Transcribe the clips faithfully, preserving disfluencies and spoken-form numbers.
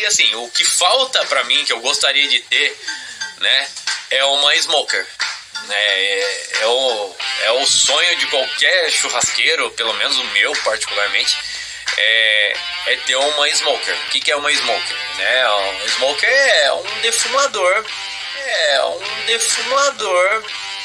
assim, o que falta pra mim, que eu gostaria de ter, né, é uma smoker. É, é, é, o, é o sonho de qualquer churrasqueiro, pelo menos o meu particularmente, é, é ter uma smoker. O que, que é uma smoker? Né? Um smoker é um defumador. É um defumador.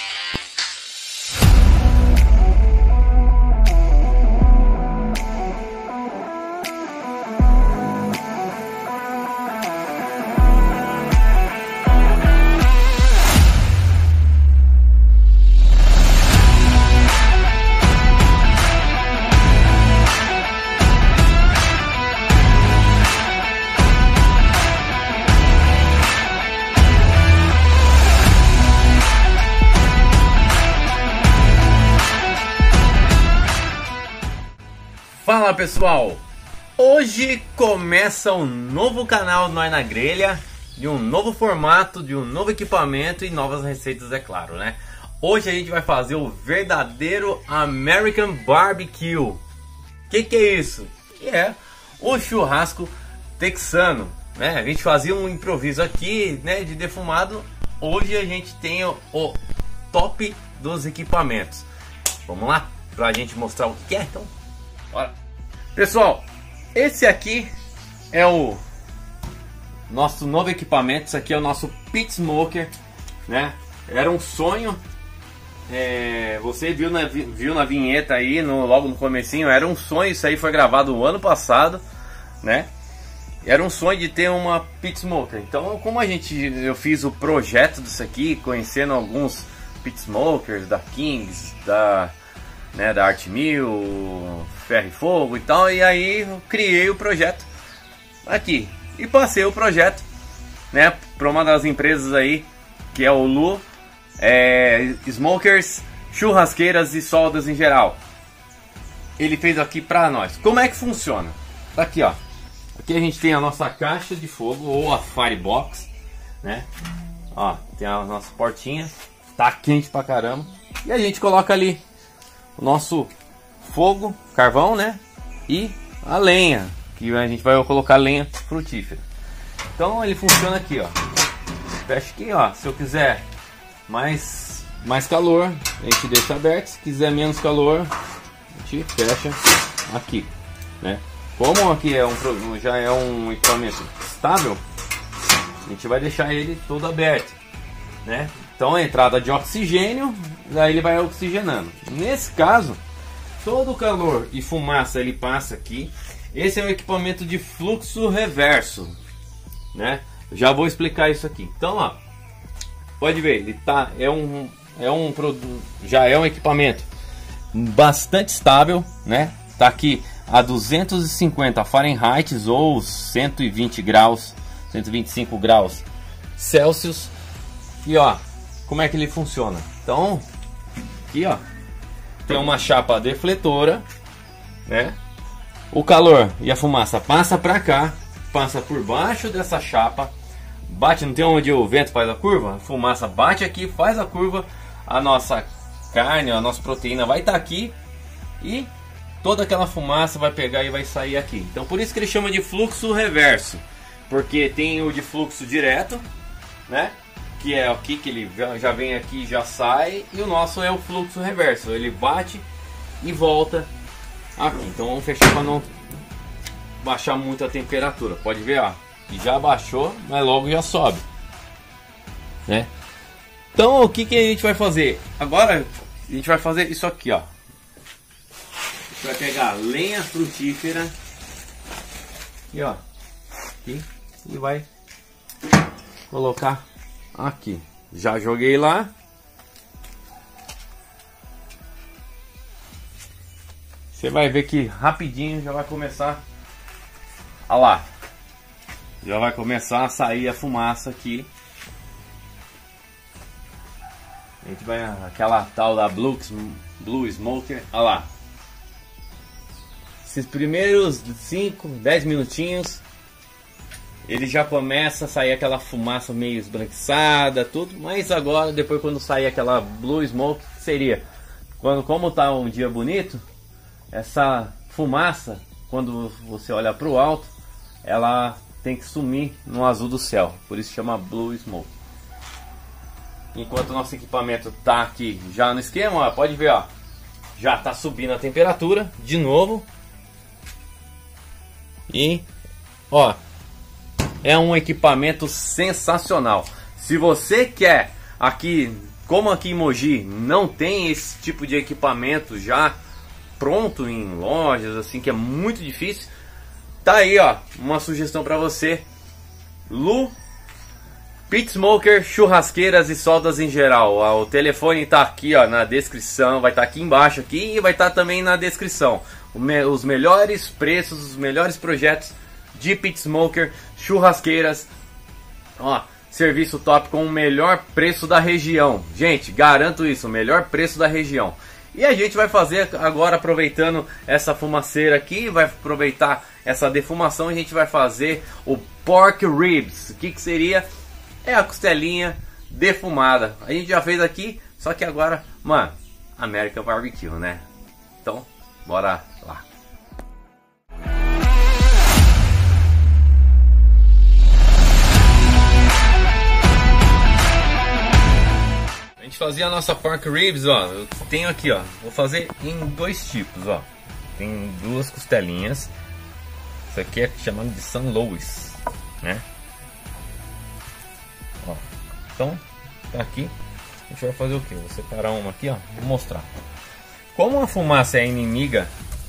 Fala pessoal, hoje começa um novo canal Nós na Grelha, de um novo formato, de um novo equipamento e novas receitas, é claro, né? Hoje a gente vai fazer o verdadeiro American Barbecue. O que, que é isso? Que é o churrasco texano, né? A gente fazia um improviso aqui, né, de defumado. Hoje a gente tem o, o top dos equipamentos. Vamos lá pra gente mostrar o que é, então? Bora. Pessoal, esse aqui é o nosso novo equipamento. Isso aqui é o nosso Pit Smoker, né? Era um sonho. É, você viu na, viu na vinheta aí, no, logo no comecinho, era um sonho. Isso aí foi gravado o ano passado, né? Era um sonho de ter uma Pit Smoker. Então, como a gente, eu fiz o projeto disso aqui, conhecendo alguns Pit Smokers da Kings, da né, da Artmill, Ferro e Fogo e tal, e aí eu criei o projeto aqui e passei o projeto, né, para uma das empresas aí, que é o Lu é, Smokers, churrasqueiras e soldas em geral. Ele fez aqui para nós. Como é que funciona? Tá aqui, ó. Aqui a gente tem a nossa caixa de fogo ou a Firebox, né? Ó, tem as nossas portinhas. Tá quente pra caramba. E a gente coloca ali o nosso fogo, carvão, né? E a lenha, que a gente vai colocar lenha frutífera. Então ele funciona aqui, ó. Fecha aqui, ó. Se eu quiser mais, mais calor, a gente deixa aberto. Se quiser menos calor, a gente fecha aqui, né? Como aqui é um, já é um equipamento estável, a gente vai deixar ele todo aberto, né? Então a entrada de oxigênio, daí ele vai oxigenando. Nesse caso, todo o calor e fumaça ele passa aqui. Esse é um equipamento de fluxo reverso, né? Já vou explicar isso aqui. Então, ó, pode ver, ele tá é um é um produto, já é um equipamento bastante estável, né? Tá aqui a duzentos e cinquenta Fahrenheit ou cento e vinte graus, cento e vinte e cinco graus Celsius. E ó, como é que ele funciona? Então, aqui ó, tem uma chapa defletora, né? O calor e a fumaça passa para cá, passa por baixo dessa chapa, bate, não tem onde o vento faz a curva? A fumaça bate aqui, faz a curva, a nossa carne, a nossa proteína vai estar aqui e toda aquela fumaça vai pegar e vai sair aqui. Então por isso que ele chama de fluxo reverso, porque tem o de fluxo direto, né? Que é aqui que ele já vem aqui, já sai, e o nosso é o fluxo reverso, ele bate e volta aqui. Então vamos fechar para não baixar muito a temperatura. Pode ver, ó, que já baixou, mas logo já sobe, né? Então o que que a gente vai fazer agora? A gente vai fazer isso aqui, ó. A gente vai pegar lenha frutífera e ó, aqui, e vai colocar aqui. Já joguei lá. Você vai ver que rapidinho já vai começar. Olha lá. Já vai começar a sair a fumaça aqui. A gente vai aquela tal da Blue, Blue Smoker. Olha lá. Esses primeiros cinco, dez minutinhos, ele já começa a sair aquela fumaça meio esbranquiçada, tudo. Mas agora, depois quando sair aquela Blue Smoke, seria quando, como tá um dia bonito, essa fumaça, quando você olha para o alto, ela tem que sumir no azul do céu, por isso chama Blue Smoke. Enquanto o nosso equipamento tá aqui já no esquema, ó, pode ver, ó, já tá subindo a temperatura de novo. E ó, é um equipamento sensacional. Se você quer aqui, como aqui em Mogi não tem esse tipo de equipamento já pronto em lojas, assim, que é muito difícil, tá aí, ó, uma sugestão para você. Lu Pit Smoker, churrasqueiras e soldas em geral. O telefone tá aqui, ó, na descrição, vai estar tá aqui embaixo aqui e vai estar tá também na descrição. Os melhores preços, os melhores projetos de Pit Smoker, churrasqueiras, ó, serviço top com o melhor preço da região. Gente, garanto isso, o melhor preço da região. E a gente vai fazer agora, aproveitando essa fumaceira aqui, vai aproveitar essa defumação, a gente vai fazer o Pork Ribs. O que que seria? É a costelinha defumada. A gente já fez aqui, só que agora, mano, American Barbecue, né? Então, bora lá. A gente fazia a nossa pork ribs, ó. Eu tenho aqui, ó. Vou fazer em dois tipos, ó. Tem duas costelinhas. Isso aqui é chamado de San Luis, né? Ó. Então, tá aqui. A gente vai fazer o que? Vou separar uma aqui, ó. Vou mostrar. Como a fumaça é inimiga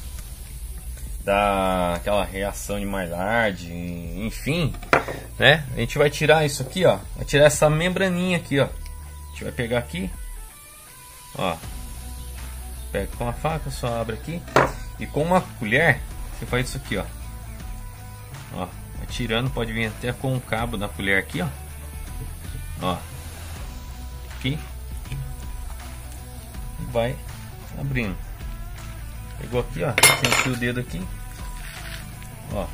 daquela reação de Maillard, enfim, né? A gente vai tirar isso aqui, ó. Vai tirar essa membraninha aqui, ó. A gente vai pegar aqui, ó. Pega com a faca, só abre aqui e com uma colher você faz isso aqui, ó. Ó, vai tirando, pode vir até com o cabo da colher aqui, ó. Ó, aqui e vai abrindo. Pegou aqui, ó, senti o dedo aqui, ó,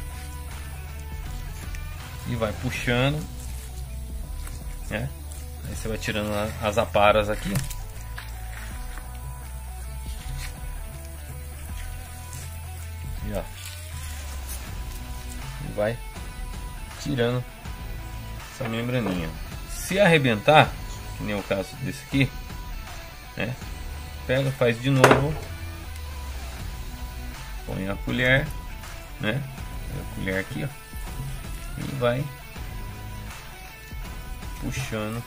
e vai puxando, né? Aí você vai tirando as aparas aqui. E ó, e vai tirando essa membraninha. Se arrebentar, que nem o caso desse aqui, né? Pega, faz de novo, põe a colher, né? Põe a colher aqui, ó, e vai puxando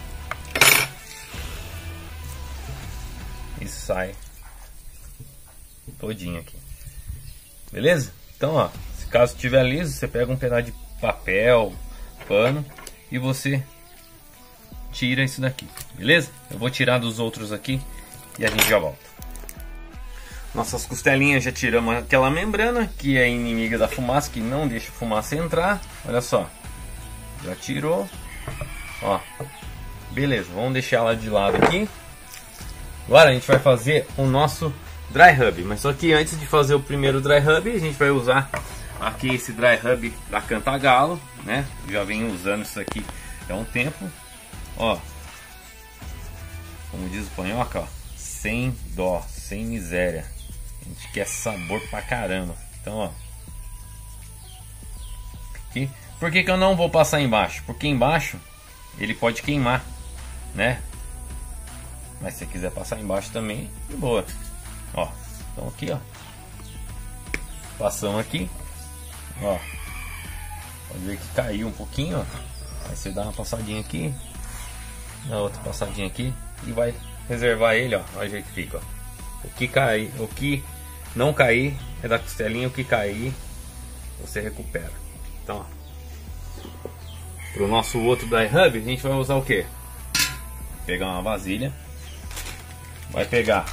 e sai todinho aqui, beleza? Então, ó, se caso tiver liso, você pega um pedaço de papel, pano e você tira isso daqui, beleza? Eu vou tirar dos outros aqui e a gente já volta. Nossas costelinhas já tiramos aquela membrana que é inimiga da fumaça, que não deixa a fumaça entrar. Olha só, já tirou, ó, beleza, vamos deixar ela de lado aqui. Agora a gente vai fazer o nosso dry rub, mas só que antes de fazer o primeiro dry rub, a gente vai usar aqui esse dry rub da Cantagalo, né? Já venho usando isso aqui há um tempo, ó, como diz o panhoca, ó, sem dó, sem miséria. A gente quer sabor pra caramba. Então, ó, aqui. Por que que eu não vou passar embaixo? Porque embaixo ele pode queimar, né? Mas se você quiser passar embaixo também, de boa. Ó, então aqui, ó, passamos aqui, ó, pode ver que caiu um pouquinho, ó. Aí você dá uma passadinha aqui, dá outra passadinha aqui e vai reservar ele, ó. Olha o jeito que fica, ó. O que cair, o que não cair é da costelinha, o que cair você recupera. Então, ó, pro nosso outro dry rub, a gente vai usar o que? Pegar uma vasilha, vai pegar,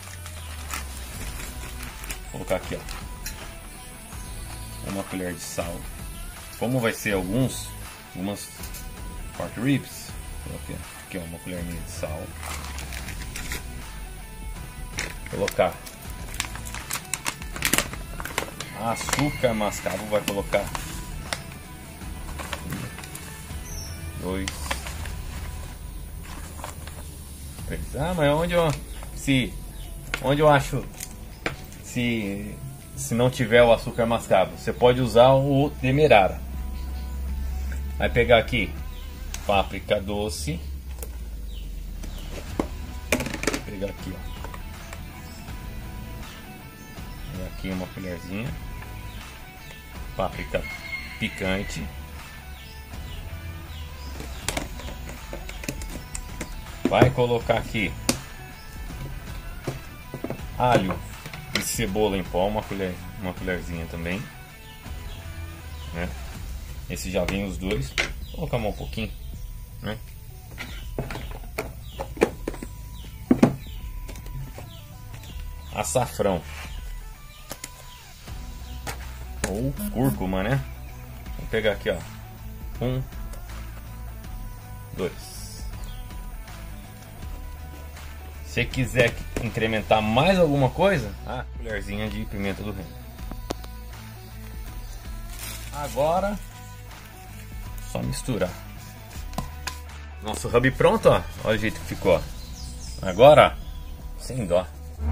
colocar aqui, ó, uma colher de sal. Como vai ser alguns, algumas pork ribs, coloquei aqui, ó, uma colherzinha de sal. Colocar açúcar mascavo, vai colocar dois, três. Ah, mas onde eu se onde eu acho se se não tiver o açúcar mascavo, você pode usar o demerara, Vai pegar aqui páprica doce. Vou pegar aqui, ó. Vou aqui uma colherzinha. Páprica picante. Vai colocar aqui alho e cebola em pó, uma colher, uma colherzinha também, né? Esse já vem os dois. Vou colocar mais um pouquinho, né? Açafrão ou cúrcuma, né? Vou pegar aqui, ó. Um, dois. Se quiser incrementar mais alguma coisa, ah, colherzinha de pimenta do reino. Agora só misturar. Nosso hub pronto, ó. Olha o jeito que ficou. Agora, sem dó.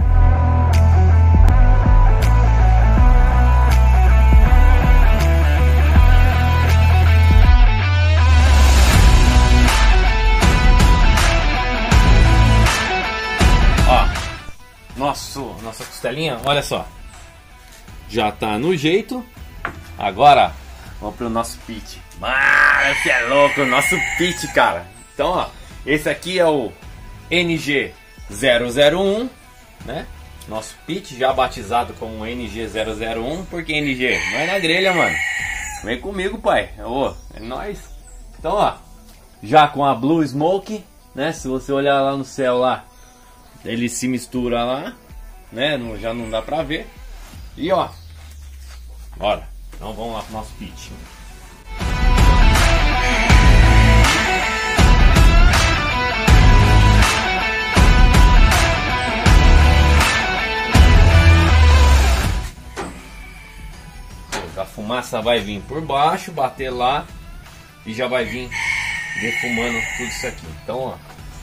Nosso, nossa costelinha, olha só, já tá no jeito. Agora vamos pro nosso pit. Mano, que é louco, o nosso pit, cara. Então, ó, esse aqui é o N G zero zero um, né? Nosso pit já batizado como N G zero zero um. Por que N G? Nós na grelha, mano. Vem comigo, pai. Ô, é nóis. Então, ó, já com a Blue Smoke, né? Se você olhar lá no céu lá, ele se mistura lá, né? Não, já não dá pra ver. E ó, bora. Então vamos lá pro nosso pit. A fumaça vai vir por baixo, bater lá e já vai vir defumando tudo isso aqui. Então, ó,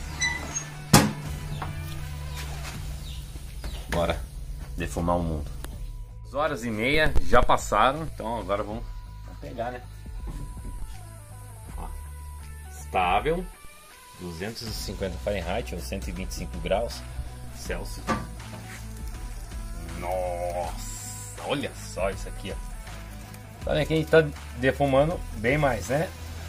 bora defumar o mundo. Duas horas e meia já passaram, então agora vamos, vamos pegar, né? Ó, estável, duzentos e cinquenta Fahrenheit ou cento e vinte e cinco graus Celsius. Nossa, olha só isso aqui, ó. Tá vendo que a gente tá defumando bem mais, né?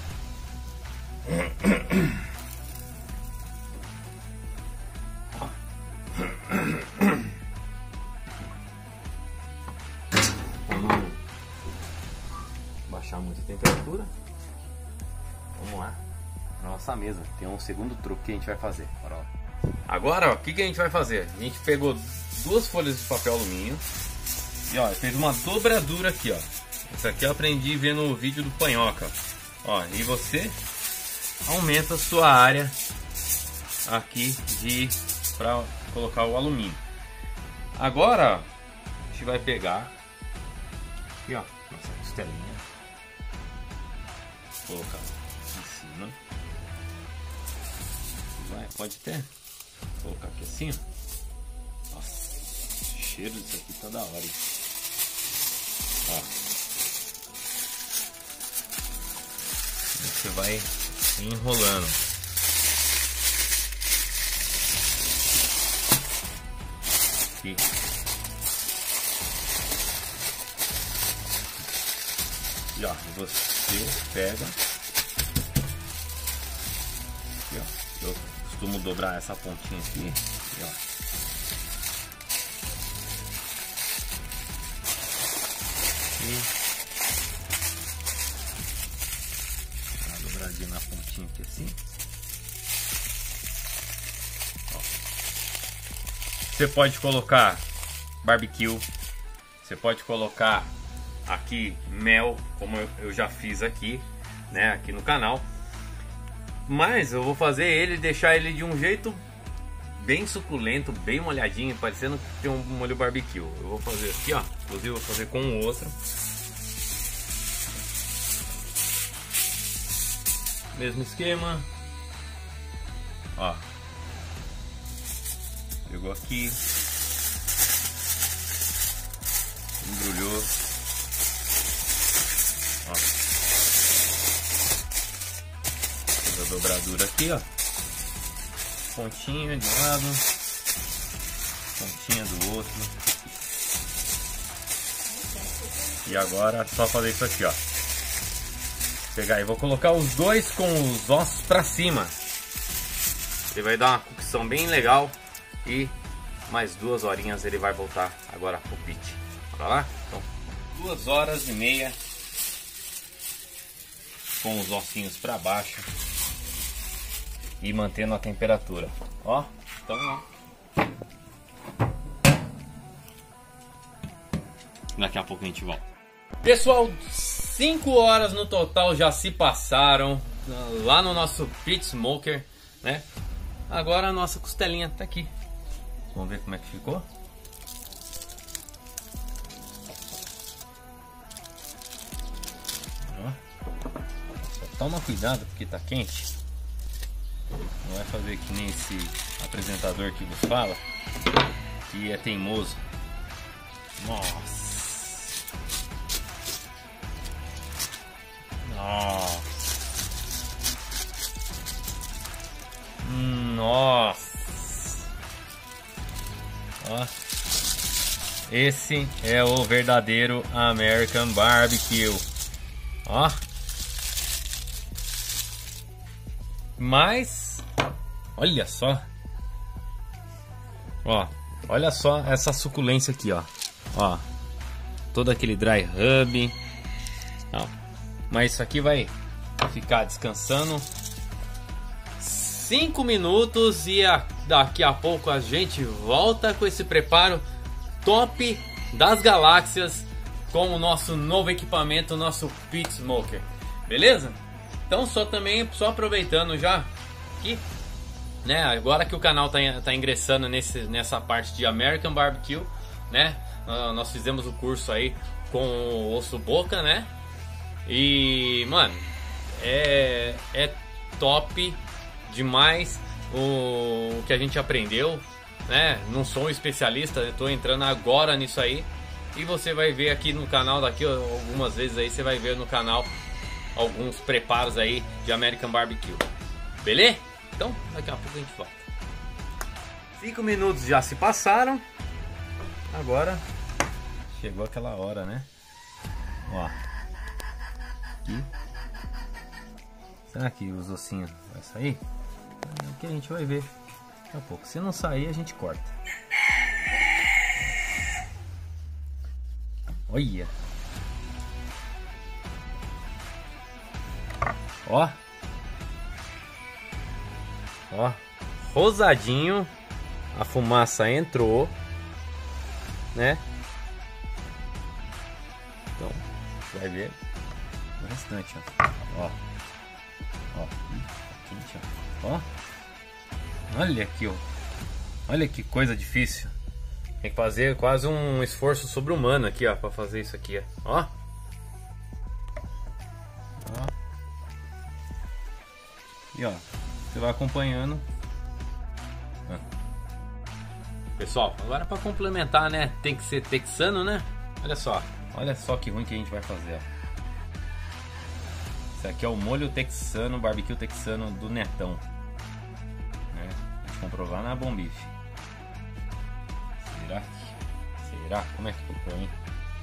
Baixar muito a temperatura. Vamos lá na nossa mesa. Tem um segundo truque que a gente vai fazer. Bora lá. Agora, o que, que a gente vai fazer? A gente pegou duas folhas de papel alumínio e ó, fez uma dobradura aqui, ó. Isso aqui eu aprendi vendo o vídeo do Panhoca. Ó, e você aumenta a sua área aqui de para colocar o alumínio. Agora a gente vai pegar aqui, ó, nossa costelinha, colocar em cima. Vai, pode ter. Colocar aqui assim, ó. Nossa, o cheiro disso aqui tá da hora, hein? Ó. Você vai enrolando. Aqui. E ó, você pega. Aqui, ó. Eu costumo dobrar essa pontinha aqui. E, ó. E na pontinha aqui assim. Ó. Você pode colocar barbecue, você pode colocar aqui mel, como eu, eu já fiz aqui, né, aqui no canal. Mas eu vou fazer ele, deixar ele de um jeito bem suculento, bem molhadinho, parecendo que tem um molho barbecue. Eu vou fazer aqui, ó, inclusive eu vou fazer com o outro. Mesmo esquema, ó, pegou aqui, embrulhou, ó, dobradura aqui, ó. Pontinha de um lado, pontinha do outro. E agora só fazer isso aqui, ó. Pegar e vou colocar os dois com os ossos pra cima. Ele vai dar uma cocção bem legal. E mais duas horinhas ele vai voltar agora pro pit. Bora lá? Então, duas horas e meia com os ossinhos pra baixo e mantendo a temperatura. Ó, então ó. Daqui a pouco a gente volta. Pessoal, cinco horas no total já se passaram lá no nosso pit smoker, né? Agora a nossa costelinha tá aqui. Vamos ver como é que ficou. Ó. Só toma cuidado porque tá quente. Não vai fazer que nem esse apresentador que vos fala, que é teimoso. Nossa. Nossa. Nossa. Ó. Esse é o verdadeiro American Barbecue. Ó. Mas olha só. Ó, olha só essa suculência aqui, ó. Ó. Todo aquele dry rub. Ó. Mas isso aqui vai ficar descansando cinco minutos e a, daqui a pouco a gente volta com esse preparo top das galáxias com o nosso novo equipamento, o nosso pit smoker. Beleza? Então só também, só aproveitando já que, né, agora que o canal tá, tá ingressando nesse, nessa parte de American Barbecue, né? Uh, nós fizemos o curso aí com o Osso Boca, né? E, mano, é, é top demais o, o que a gente aprendeu, né? Não sou um especialista, estou entrando agora nisso aí. E você vai ver aqui no canal, daqui algumas vezes aí, você vai ver no canal alguns preparos aí de American Barbecue. Beleza? Então, daqui a pouco a gente volta. cinco minutos já se passaram. Agora chegou aquela hora, né? Ó. Aqui. Será que os ossinhos vai sair? É o que a gente vai ver daqui a pouco. Se não sair, a gente corta. Olha. Ó. Ó. Rosadinho. A fumaça entrou, né? Então, vai ver bastante, ó. Ó. Ó. Quente, ó. Ó. Olha aqui, ó. Olha que coisa difícil. Tem que fazer quase um esforço sobre-humano aqui, ó, pra fazer isso aqui, ó. Ó. Ó. E ó, você vai acompanhando. Pessoal, agora para complementar, né? Tem que ser texano, né? Olha só, olha só que ruim que a gente vai fazer. Esse aqui é o molho texano, barbecue texano do Netão, né? A gente comprou lá na Bom Bife. Será que? Será? Como é que ficou, hein?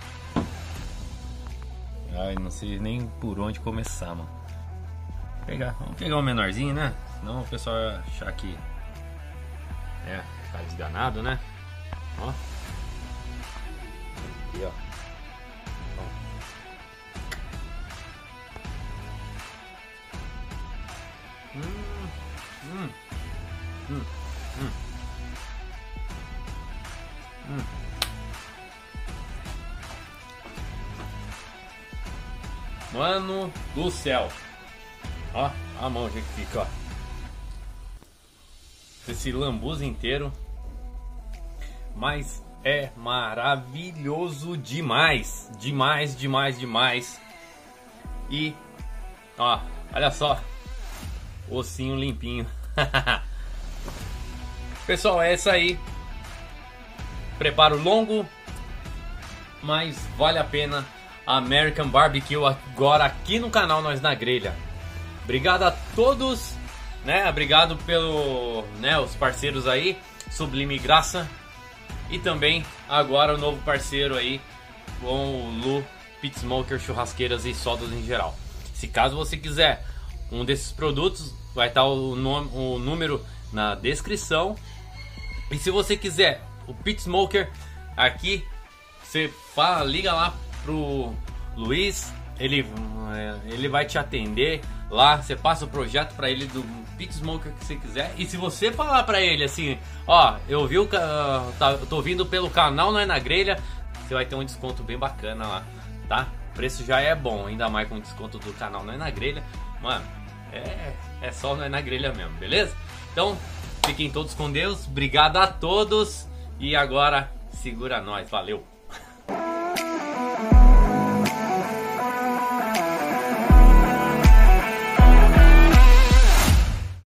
Ai, não sei nem por onde começar, mano. Vou pegar, vamos pegar o um menorzinho, né? Senão o pessoal vai achar que é, tá desganado, né? Ó. Aqui, ó. Ó. Hum, hum, hum, hum. Hum. Mano do céu. Ó, a mão já que fica, ó. Esse lambuza inteiro. Mas é maravilhoso demais. Demais, demais, demais. E, ó, olha só. Ossinho limpinho. Pessoal, é isso aí. Preparo longo, mas vale a pena. American Barbecue agora aqui no canal Nós na Grelha. Obrigado a todos né? Obrigado pelo, né, os parceiros aí, Sublime Graça. E também agora o novo parceiro aí com o Lu Pit Smoker, churrasqueiras e sodas em geral. Se caso você quiser um desses produtos, vai estar o, nome, o número na descrição. E se você quiser o Pit Smoker aqui, você fala, liga lá pro Luiz, ele, ele vai te atender lá. Você passa o projeto para ele do Pit Smoker que você quiser. E se você falar para ele assim, ó, eu vi o, tá, eu tô vindo pelo canal Nós na Grelha, você vai ter um desconto bem bacana lá, tá? O preço já é bom, ainda mais com o desconto do canal Nós na Grelha. Mano, é, é só Nós na Grelha mesmo, beleza? Então, fiquem todos com Deus, obrigado a todos. E agora, segura nós, valeu!